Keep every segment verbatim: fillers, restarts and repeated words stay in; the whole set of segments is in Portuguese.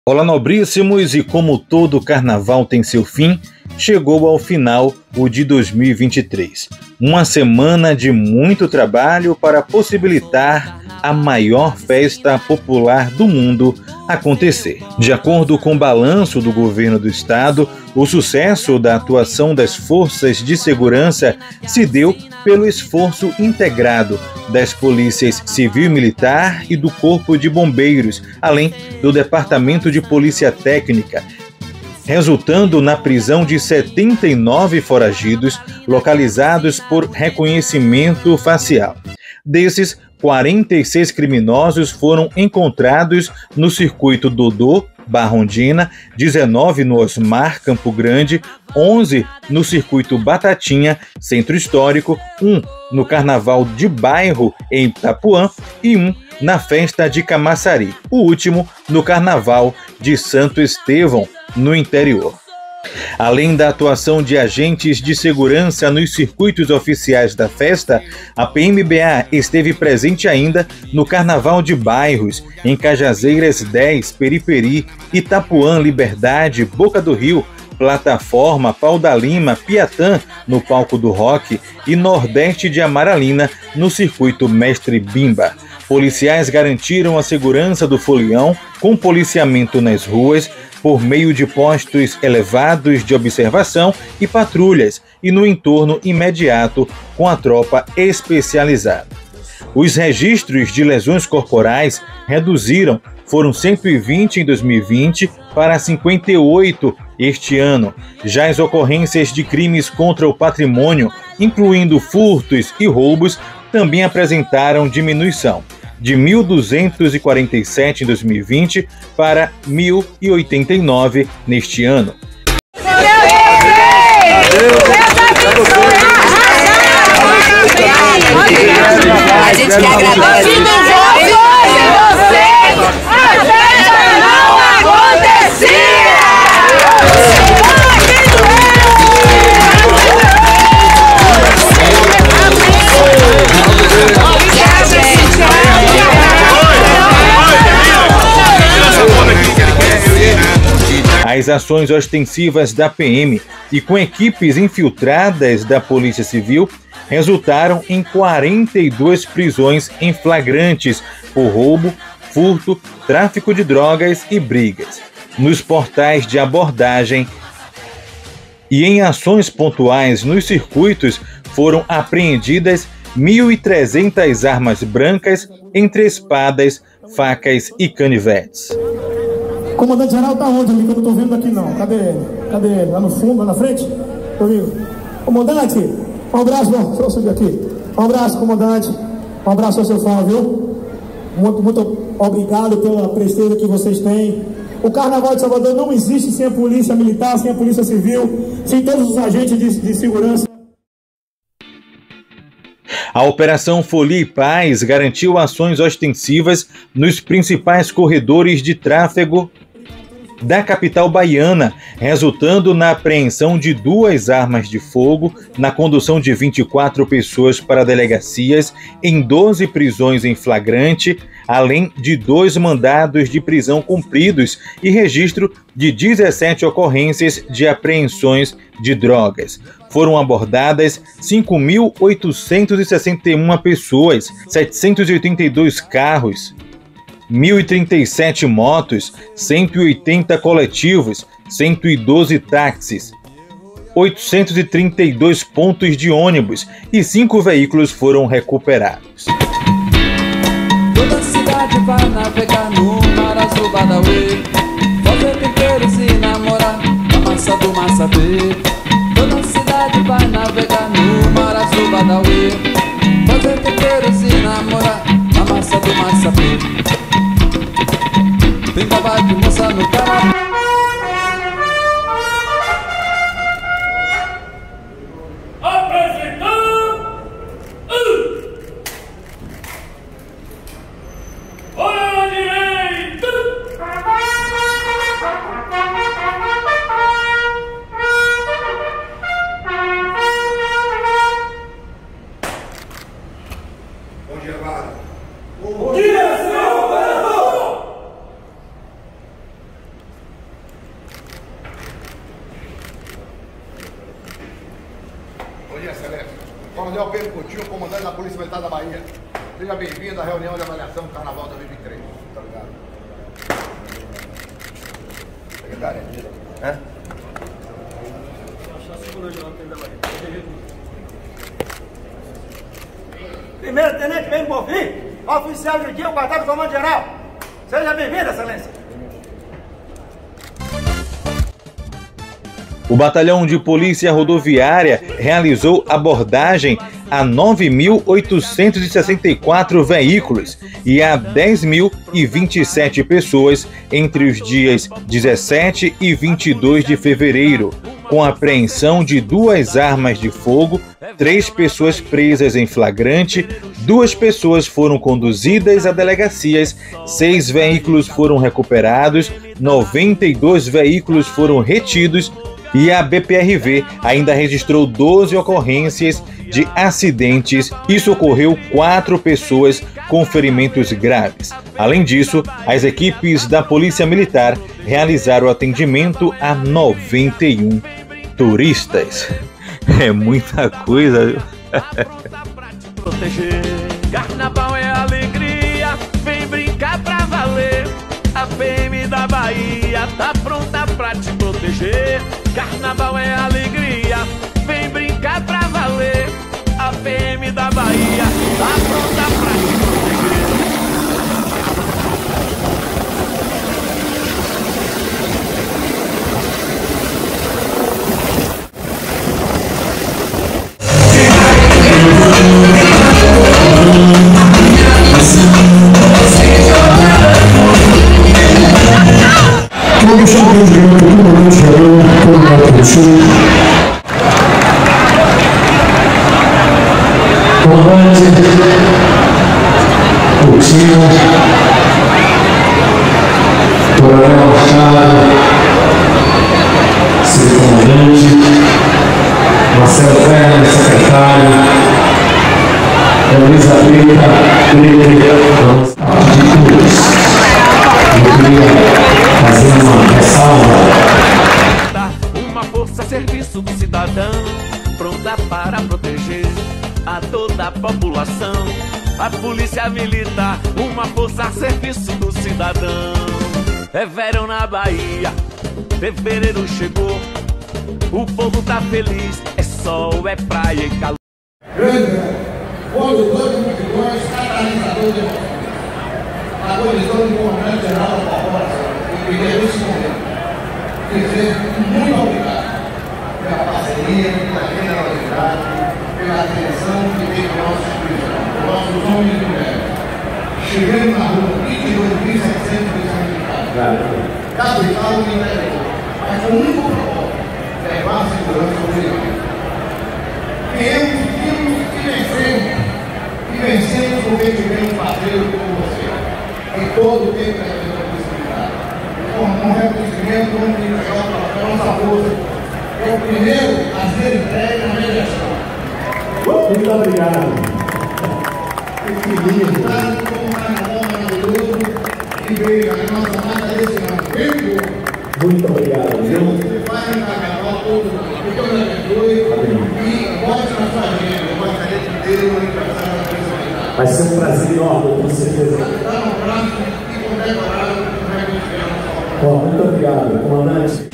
Olá, nobríssimos, e como todo carnaval tem seu fim, chegou ao final o de dois mil e vinte e três. Uma semana de muito trabalho para possibilitar a maior festa popular do mundo acontecer. De acordo com o balanço do governo do estado, o sucesso da atuação das forças de segurança se deu pelo esforço integrado das polícias civil e militar e do Corpo de Bombeiros, além do Departamento de Polícia Técnica, resultando na prisão de setenta e nove foragidos localizados por reconhecimento facial. Desses, quarenta e seis criminosos foram encontrados no circuito Dodô, Barrondina, dezenove no Osmar, Campo Grande, onze no circuito Batatinha, Centro Histórico, um no Carnaval de Bairro, em Itapuã, e um na festa de Camaçari, o último no Carnaval de Santo Estevão, no interior. Além da atuação de agentes de segurança nos circuitos oficiais da festa, a P M B A esteve presente ainda no Carnaval de Bairros, em Cajazeiras dez, Periperi, Itapuã, Liberdade, Boca do Rio, Plataforma, Pau da Lima, Piatã, no Palco do Rock, e Nordeste de Amaralina, no circuito Mestre Bimba. Policiais garantiram a segurança do folião com policiamento nas ruas, por meio de postos elevados de observação e patrulhas, e no entorno imediato com a tropa especializada. Os registros de lesões corporais reduziram, foram cento e vinte em dois mil e vinte para cinquenta e oito este ano. Já as ocorrências de crimes contra o patrimônio, incluindo furtos e roubos, também apresentaram diminuição, de mil duzentos e quarenta e sete em dois mil e vinte para mil e oitenta e nove neste ano. A gente quer agradecer. A festa não acontecia! As ações ostensivas da P M e com equipes infiltradas da Polícia Civil resultaram em quarenta e duas prisões em flagrantes por roubo, furto, tráfico de drogas e brigas. Nos portais de abordagem e em ações pontuais nos circuitos foram apreendidas mil e trezentas armas brancas, entre espadas, facas e canivetes. O comandante geral tá onde ali, que eu não tô vendo aqui não? Cadê ele? Cadê ele? Lá no fundo, lá na frente? Comigo. Comandante, um abraço, não, deixa eu subir aqui. Um abraço, comandante. Um abraço ao seu fã, viu? Muito, muito obrigado pela presteza que vocês têm. O Carnaval de Salvador não existe sem a polícia militar, sem a polícia civil, sem todos os agentes de, de segurança. A Operação Folia e Paz garantiu ações ostensivas nos principais corredores de tráfego da capital baiana, resultando na apreensão de duas armas de fogo, na condução de vinte e quatro pessoas para delegacias, em doze prisões em flagrante, além de dois mandados de prisão cumpridos e registro de dezessete ocorrências de apreensões de drogas. Foram abordadas cinco mil oitocentos e sessenta e uma pessoas, setecentos e oitenta e dois carros, mil e trinta e sete motos, cento e oitenta coletivos, cento e doze táxis, oitocentos e trinta e dois pontos de ônibus e cinco veículos foram recuperados. Toda a cidade vai navegar no mar azul Badauê, fazer tempero se namorar na massa do Massapê. Toda a cidade vai navegar no mar azul Badauê, fazer tempero se namorar na massa do Massapê. Tem babá de moça no carro. Bom dia, Vara. Bom dia, senhor governador! Coronel Pedro Coutinho, comandante da Polícia Militar da Bahia. Seja bem-vindo à reunião de avaliação do Carnaval dois mil e vinte e três. Muito obrigado. Secretária, é? Primeiro Tenente Ben Bonfim, oficial de dia, o quartel do Comando Geral. Seja bem-vindo, Excelência. O Batalhão de Polícia Rodoviária realizou abordagem a nove mil oitocentos e sessenta e quatro veículos e a dez mil e vinte e sete pessoas entre os dias dezessete e vinte e dois de fevereiro, com a apreensão de duas armas de fogo, três pessoas presas em flagrante, duas pessoas foram conduzidas a delegacias, seis veículos foram recuperados, noventa e dois veículos foram retidos e a B P R V ainda registrou doze ocorrências de acidentes e socorreu quatro pessoas com ferimentos graves. Além disso, as equipes da Polícia Militar realizaram atendimento a noventa e um turistas. É muita coisa, viu? Proteger. Carnaval é alegria, vem brincar pra valer. A P M da Bahia tá pronta pra te proteger. Carnaval é alegria, vem brincar pra valer. A P M da Bahia tá pronta pra te proteger. Todo champion de grande comandante geral, Coronel Coutinho. Comandante Coutinho, Coronel Machado, seu comandante, Marcelo Ferreira, secretário, Elizabeth Pedro, de todos. Eu queria fazer uma ressalva. Uma força a serviço do cidadão, pronta para proteger a toda a população. A polícia militar, uma força a serviço do cidadão. É verão na Bahia, fevereiro chegou, o povo tá feliz, é sol, é praia e calor. Grande, condutor de multidões, catalisador de emoções. A condição do comandante geral da corporação, eu queria nesse momento dizer muito obrigado pela parceria, pela generosidade, pela atenção que tem para nossa instituição, para nossos homens e mulheres. Chegando na rua, vinte e dois mil e setecentos de cada estado no interior, mas com um único propósito, levar a segurança ao direito. Viemos, vimos e vencemos, e vencemos porque tivemos parceiro como você. E todo o tempo é a possibilidade. Um reconhecimento como de para a nossa força. É o primeiro a ser entregue na minha gestão. Muito obrigado. Que lindo. Como um carnaval maravilhoso e veio a nossa marca desse ano. Bem bom. Muito obrigado. Você faz um carnaval todo mundo. Muito obrigado. E bote na sua agenda. Eu gostaria de ter o aniversário da personalidade. Vai ser um prazer enorme, com certeza. Dá um abraço e condecorar o reconhecimento. Bom, muito obrigado, comandante.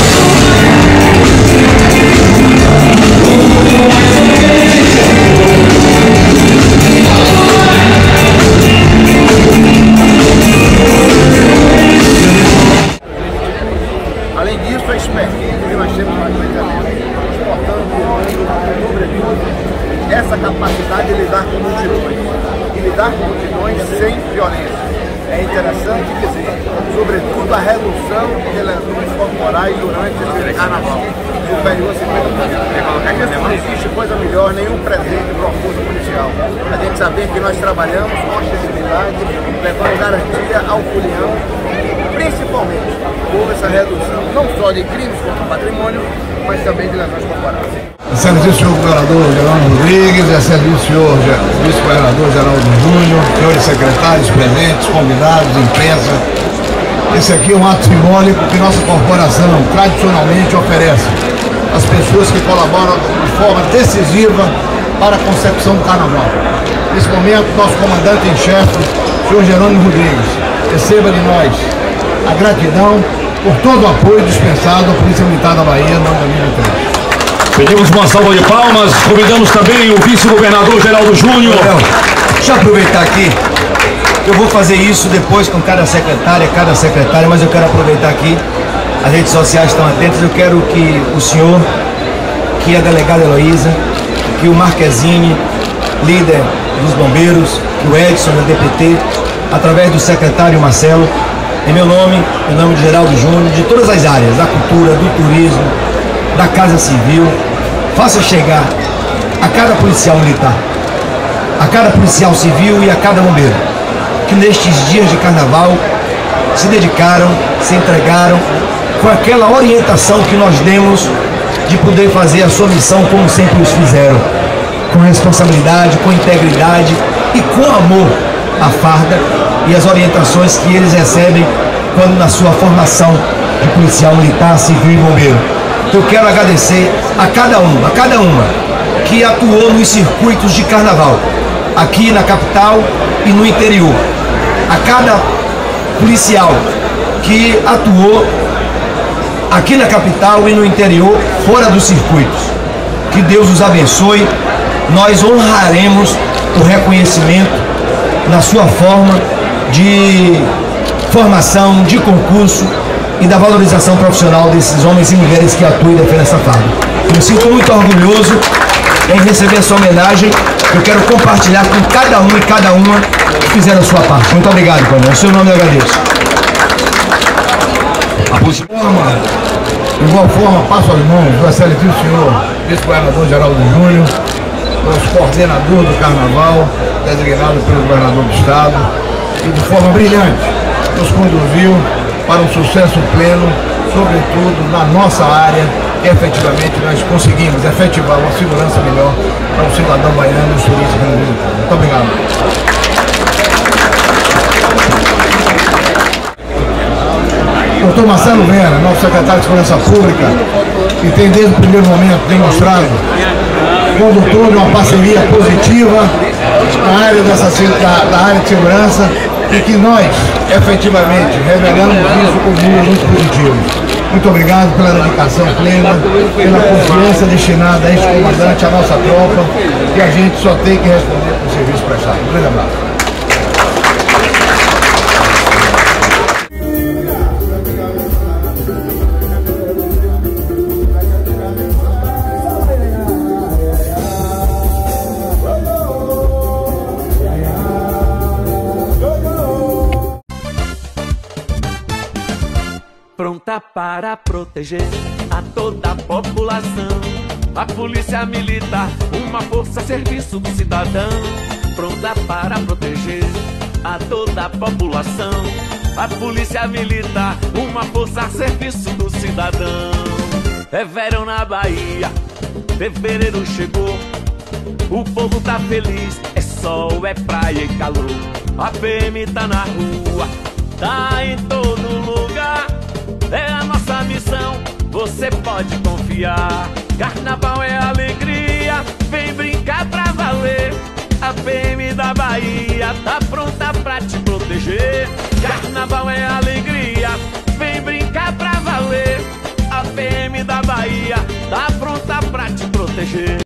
Além disso, a expertise que nós temos na Bahia, exportando sobretudo essa capacidade de lidar com multidões e lidar com multidões sem violência. É interessante dizer, sobretudo a redução de lesões corporais durante esse carnaval, superior a cinquenta por cento. Não existe coisa melhor, nenhum presente para a força policial. A gente saber que nós trabalhamos com ostensibilidade, levando garantia ao folião, principalmente houve essa redução, não só de crimes contra o patrimônio, mas também de lesões corporais. Excelentíssimo senhor governador Geraldo Rodrigues, excelentíssimo senhor vice-governador Geraldo Júnior, senhores secretários presentes, convidados, imprensa. Esse aqui é um ato simbólico que nossa corporação tradicionalmente oferece às pessoas que colaboram de forma decisiva para a concepção do carnaval. Nesse momento, nosso comandante em chefe, senhor Jerônimo Rodrigues, receba de nós a gratidão por todo o apoio dispensado à Polícia Militar da Bahia no ano dois mil e três. Pedimos uma salva de palmas, convidamos também o vice-governador Geraldo Júnior. Deixa eu aproveitar aqui, eu vou fazer isso depois com cada secretária, cada secretária, mas eu quero aproveitar aqui, as redes sociais estão atentas, eu quero que o senhor, que a delegada Heloísa, que o Marquezine, líder dos bombeiros, que o Edson da D P T, através do secretário Marcelo, em meu nome, em nome de Geraldo Júnior, de todas as áreas, da cultura, do turismo, da Casa Civil, faça chegar a cada policial militar, a cada policial civil e a cada bombeiro, que nestes dias de carnaval se dedicaram, se entregaram, com aquela orientação que nós demos de poder fazer a sua missão como sempre os fizeram, com responsabilidade, com integridade e com amor à farda e as orientações que eles recebem quando na sua formação de policial militar, civil e bombeiro. Eu quero agradecer a cada um, a cada uma que atuou nos circuitos de carnaval, aqui na capital e no interior. A cada policial que atuou aqui na capital e no interior, fora dos circuitos. Que Deus os abençoe. Nós honraremos o reconhecimento na sua forma de formação, de concurso e da valorização profissional desses homens e mulheres que atuam e defendem essa farda. Eu me sinto muito orgulhoso em receber essa homenagem. Eu quero compartilhar com cada um e cada uma que fizeram a sua parte. Muito obrigado, Coronel. Em seu nome eu agradeço. De igual forma, passo as mãos do excelentíssimo senhor vice-governador Geraldo Júnior, nosso coordenador do carnaval, designado pelo governador do estado, e de forma brilhante nos conduziu para um sucesso pleno, sobretudo na nossa área, que efetivamente nós conseguimos efetivar uma segurança melhor para o cidadão baiano e os turistas. Muito obrigado. doutor Marcelo Vera, nosso secretário de Segurança Pública, que tem desde o primeiro momento demonstrado, condutor de uma parceria positiva na área, dessa, da, da área de segurança, e que nós, efetivamente, revelamos isso como muito positivo. Muito obrigado pela dedicação plena, pela confiança destinada a este comandante, a nossa tropa, que a gente só tem que responder por serviço prestado. Um grande abraço. Pronta para proteger a toda a população. A polícia militar, uma força a serviço do cidadão. Pronta para proteger a toda a população. A polícia militar, uma força a serviço do cidadão. É verão na Bahia, fevereiro chegou. O povo tá feliz, é sol, é praia e calor. A P M tá na rua, tá em todo lugar. É a nossa missão, você pode confiar. Carnaval é alegria, vem brincar pra valer. A P M da Bahia tá pronta pra te proteger. Carnaval é alegria, vem brincar pra valer. A P M da Bahia tá pronta pra te proteger.